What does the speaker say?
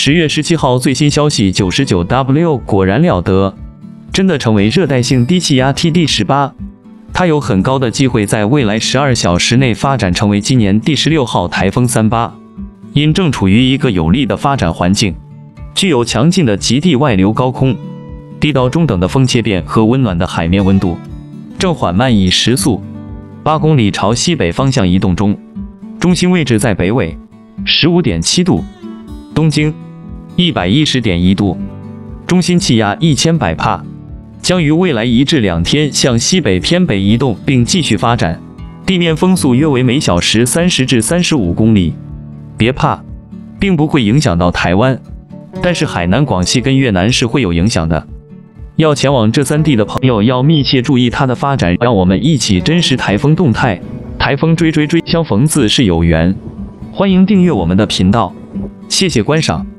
10月17号最新消息，99W 果然了得，真的成为热带性低气压 TD18，它有很高的机会在未来12小时内发展成为今年第16号台风38。因正处于一个有利的发展环境，具有强劲的极地外流高空、低到中等的风切变和温暖的海面温度，正缓慢以时速8公里朝西北方向移动中，中心位置在北纬15.7度，东经110.1度，中心气压1100帕，将于未来1至2天向西北偏北移动并继续发展，地面风速约为每小时30至35公里。别怕，并不会影响到台湾，但是海南、广西跟越南是会有影响的。要前往这3地的朋友要密切注意它的发展，让我们一起珍视台风动态。台风追，相逢自是有缘。欢迎订阅我们的频道，谢谢观赏。